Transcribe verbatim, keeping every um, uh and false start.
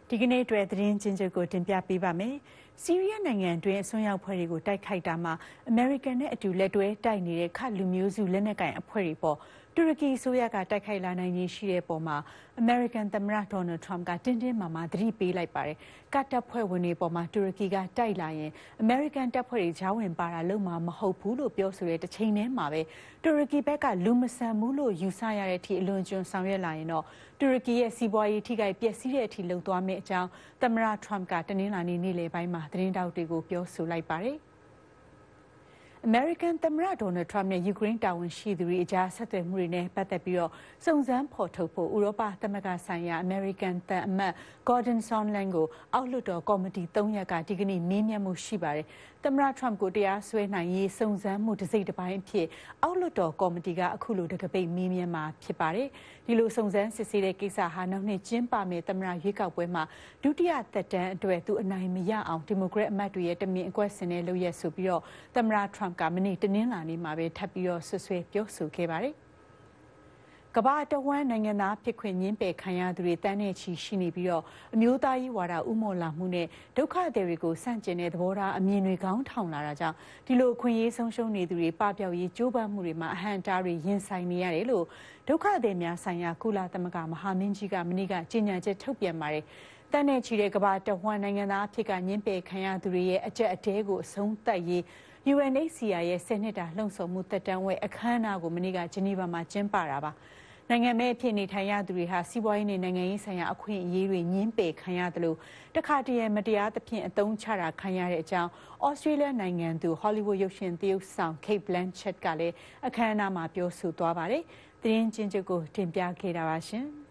ဒီကနေ့အတွက်သတင်းချင်းချုပ်ကိုတင်ပြပေးပါမယ်။ဆီးရီးယားနိုင်ငံတွင်အစွန်းရောက်ဖွဲ့တွေကိုတိုက်ခိုက်တာမှာအမေရိကန်နဲ့အတူလက်တွဲတိုက်နေတဲ့ခတ်လူမျိုးစုလက်နက်ကိုင်အဖွဲ့တွေပေါ်တူရကီအစိုးရကတိုက်ခိုက်လာနိုင်ခြင်းရှိတဲ့ပုံမှာအမေရိကန်သမ္မတဒေါ်နယ်ထရမ့်ကတင်းတင်းမာမာသတိပေးလိုက်ပါတယ်။ကတ်တပ်ဖွဲ့ဝင်တွေပေါ်မှာတူရကီကတိုက်လာရင်အမေရိကန်တပ်ဖွဲ့တွေဂျာဝင်ပါတာလုံးမှာမဟုတ်ဘူးလို့ပြောဆိုတဲ့တစ်ချိန်တည်းမှာပဲတူရကီဘက်ကလူမဆန်ဘူးလို့ယူဆရတဲ့အထိအလွန်ကျွံဆောင်ရွက်လာရင်တော့တူရကီရဲ့စီးပွားရေးထိခိုက်ပျက်စီးတဲ့အထိလှုံ့ဆော်မယ့်အကြောင်းသမ္မတထရမ့်ကတနင်္လာနေ့နေ့လယ်ပိုင်းမှာသတင်းတောက်တွေကိုပြောဆိုလိုက်ပါတယ်။အမေရိကန်သမ္မတဒေါ်နယ်ထရမ့်နဲ့ယူကရိန်းတာဝန်ရှိသူတွေအကြားဆက်သွယ်မှုတွေနဲ့ပတ်သက်ပြီးတော့စုံစမ်းဖော်ထုတ်ဖို့ဥရောပသမဂ္ဂဆိုင်ရာအမေရိကန်သံအမတ် Gordon Sondland ကိုအောက်လွှတ်တော်ကော်မတီသုံးရပ်ကဒီကနေ့မေးမြန်းမှုရှိပါတယ်။သမ္မတထရမ့်ကိုတရားစွဲနိုင်ရေးစုံစမ်းမှုတစ်စိတ်တစ်ပိုင်းအဖြစ်အောက်လွှတ်တော်ကော်မတီကအခုလိုတကပိတ်မေးမြန်းမှာဖြစ်ပါတယ်။ဒီလိုစုံစမ်းစစ်ဆေးတဲ့ကိစ္စဟာနောက်နှစ်ကျင်းပမယ့်သမ္မတရွေးကောက်ပွဲမှာဒုတိယသက်တမ်းအတွက်သူအနိုင်မရအောင်ဒီမိုကရက်အမတ်တွေရဲ့တမင်အကွက်ဆင်တဲ့လုပ်ရက်ဆိုပြီးတော့သမ္မတထရမ့်ကမနေ့တနင်္လာနေ့မှာပဲထပ်ပြီးတော့ဆွဆွဲပြောဆိုခဲ့ပါတယ်။ကမ္ဘာတဝန်းနိုင်ငံသားဖြစ်ခွင့်ညှင်းပယ်ခံရသူတွေတန်းနဲ့ချီရှိနေပြီးတော့အမျိုးသားရေးဝါဒဥမော်လာမှုနဲ့ဒုက္ခသည်တွေကိုစန့်ကျင်တဲ့သဘောထားအမြင်တွေကောင်းထောင်လာတာကြောင့်ဒီလိုအခွင့်အရေးဆုံးရှုံးနေသူတွေပပျောက်ရေးကြိုးပမ်းမှုတွေမှာအဟန့်အတားတွေရင်ဆိုင်နေရတယ်လို့ဒုက္ခသည်များဆိုင်ရာကုလသမဂ္ဂမဟာမင်းကြီးကမနေ့ကကြေညာချက်ထုတ်ပြန်ပါတယ်။တန်းနဲ့ချီတဲ့ကမ္ဘာတဝန်းနိုင်ငံသားဖြစ်ကညှင်းပယ်ခံရသူတွေရဲ့အကြက်အတဲကိုအဆုံးသတ်ရေး ယူအန်အိတ်စီအာရဲ့ဆယ်နှစ်တာလှုံ့ဆော်မှုသက်တမ်းဝဲအခမ်းအနားကိုမနေ့ကဂျနီဗာမှာကျင်းပတာပါနိုင်ငံမဲ့ဖြစ်နေထိုင်ရသူတွေဟာစီးပွားရေးနဲ့နိုင်ငံရေးဆိုင်ရာအခွင့်အရေးတွေညှင်းပယ်ခံရတယ်လို့တခါတည်းမတရားသဖြင့်အသုံးချတာခံရတဲ့အကြောင်းဩစတြေးလျနိုင်ငံသူဟောလိဝုဒ်ရုပ်ရှင်သရုပ်ဆောင် Kate Blanchett ကလည်းအခမ်းအနားမှာပြောဆိုသွားပါတယ်။သတင်းချင်းချုပ်ကိုတင်ပြခဲ့တာပါရှင်။